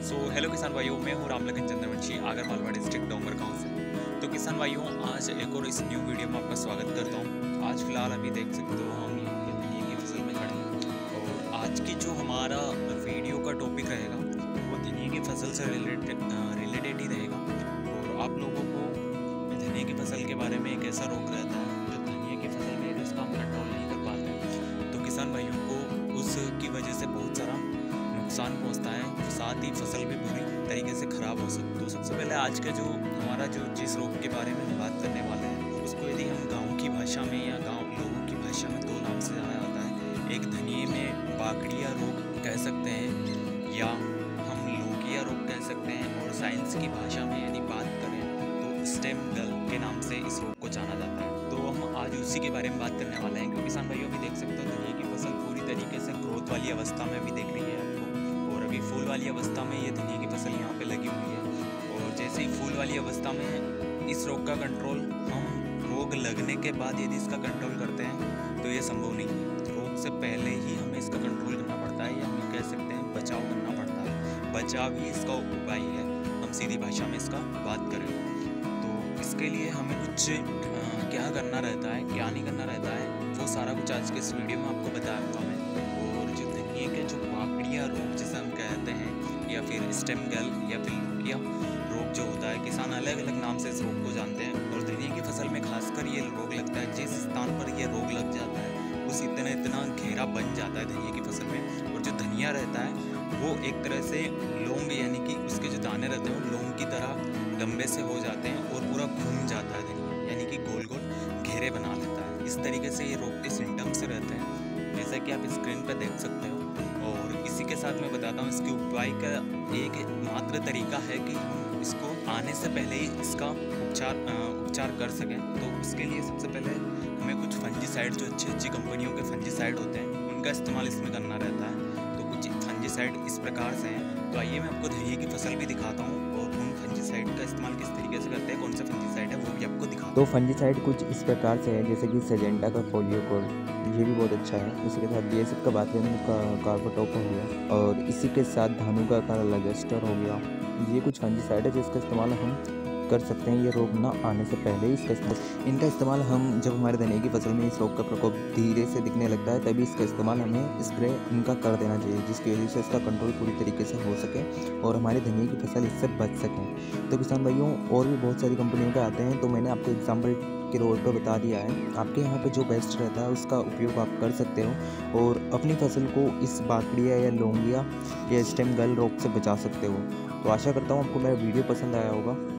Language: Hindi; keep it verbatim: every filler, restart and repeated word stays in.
सो हेलो किसान भाइयों, मैं हूँ रामलखन चंद्रवंशी आगर मालवा डिस्ट्रिक्ट डोंगर गांव से। तो किसान भाइयों, आज एक और इस न्यू वीडियो में आपका स्वागत करता हूँ। आज फिलहाल अभी देख सकते हो हम ये धनिया की फसल में खड़े हैं और आज की जो हमारा वीडियो का टॉपिक रहेगा वो धनिया की फसल से रिलेटेड रिलेटेड ही रहेगा। और आप लोगों को धनिया की फसल के बारे में एक ऐसा रोग रहता है जो धनिया की फसल में जिसका हम कंट्रोल नहीं कर पाते, तो किसान भाइयों को उसकी वजह से बहुत सारा नुकसान पहुंचता है, साथ ही फसल भी बुरी तरीके से खराब हो सकती है। तो सबसे पहले आज का जो हमारा जो जिस रोग के बारे में हम बात करने वाले हैं उसको यदि हम गांव की भाषा में या गांव लोगों की भाषा में दो नाम से जाना जाता है। एक धनिये में बाकड़िया रोग कह सकते हैं या हम लोकिया रोग कह सकते हैं, और साइंस की भाषा में यदि बात करें तो स्टेम गल के नाम से इस रोग को जाना जाता है। तो हम आज उसी के बारे में बात करने वाले हैं, क्योंकि किसान भाइयों भी देख सकते हो धनिया की फसल पूरी तरीके से ग्रोथ वाली अवस्था में भी दिख रही है आपको, और अभी फूल वाली अवस्था में ये धनिया की फसल यहाँ पे लगी हुई है। और जैसे ही फूल वाली अवस्था में इस रोग का कंट्रोल हम रोग लगने के बाद यदि इसका कंट्रोल करते हैं तो ये संभव नहीं है। रोग से पहले ही हमें इसका कंट्रोल करना पड़ता है, या हम कह सकते हैं बचाव करना पड़ता है। बचाव ही इसका उपाय है, हम सीधी भाषा में इसका बात करें तो इसके लिए हमें कुछ आ, क्या करना रहता है, क्या नहीं करना रहता है, वो सारा कुछ आज के इस वीडियो में आपको बताऊंगा मैं। और जो धनिया के जो बाकड़िया रोग जिसे हम कहते हैं, या फिर स्टेम गल या फिर लुकिया रोग जो होता है, किसान अलग अलग नाम से इस रोग को जानते हैं। और धनिया की फसल में खासकर ये रोग लगता है, जिस स्थान पर ये रोग लग जाता है उस इतना इतना घेरा बन जाता है धनिया की फसल में, और जो धनिया रहता है वो एक तरह से लौंग यानी कि उसके जो दाने रहते हैं वो लौंग की तरह लंबे से हो जाते हैं और पूरा घूम जाता है धनिया, यानी कि गोल गोल घेरे बना लेता है। इस तरीके से ये रोग के सिम्टम्स रहते हैं, जैसा कि आप स्क्रीन पर देख सकते हो। और इसी के साथ मैं बताता हूँ इसके उपाय का एक मात्र तरीका है कि हम इसको आने से पहले ही इसका उपचार उपचार कर सकें। तो उसके लिए सबसे पहले हमें कुछ फंजीसाइड, जो अच्छी अच्छी कंपनियों के फंजीसाइड होते हैं, उनका इस्तेमाल इसमें करना रहता है। तो कुछ फंजीसाइड इस प्रकार से हैं, तो आइए मैं आपको धनिया की फसल भी दिखाता हूँ और उन फंजीसाइड का इस्तेमाल किस तरीके से करते हैं, कौन सा फंजीसाइड है वो भी आपको दिखाता हूँ। तो फंजीसाइड कुछ इस प्रकार से है, जैसे कि सेजेंटा का फोलियोकोल, ये भी बहुत अच्छा है। इसी के साथ बेसिक का बात करें का कार्बोटॉप हो गया, और इसी के साथ धानुका का लगेस्टर हो गया। ये कुछ फंजीसाइड है जिसका इस्तेमाल हम कर सकते हैं ये रोग ना आने से पहले। इसका इस्तेमाल इनका इस्तेमाल हम जब हमारे धनिया की फसल में इस रोग का प्रकोप धीरे से दिखने लगता है तभी इसका इस्तेमाल हमें स्प्रे इनका कर देना चाहिए, जिसकी वजह से इसका कंट्रोल पूरी तरीके से हो सके और हमारी धनिया की फसल इससे बच सकें। तो किसान भाइयों, और भी बहुत सारी कंपनियों के आते हैं, तो मैंने आपको एग्जाम्पल के रोड पर बता दिया है। आपके यहाँ पे जो बेस्ट रहता है उसका उपयोग आप कर सकते हो और अपनी फसल को इस बाकड़िया या लौंगिया या स्टेम गल रोग से बचा सकते हो। तो आशा करता हूँ आपको मेरा वीडियो पसंद आया होगा।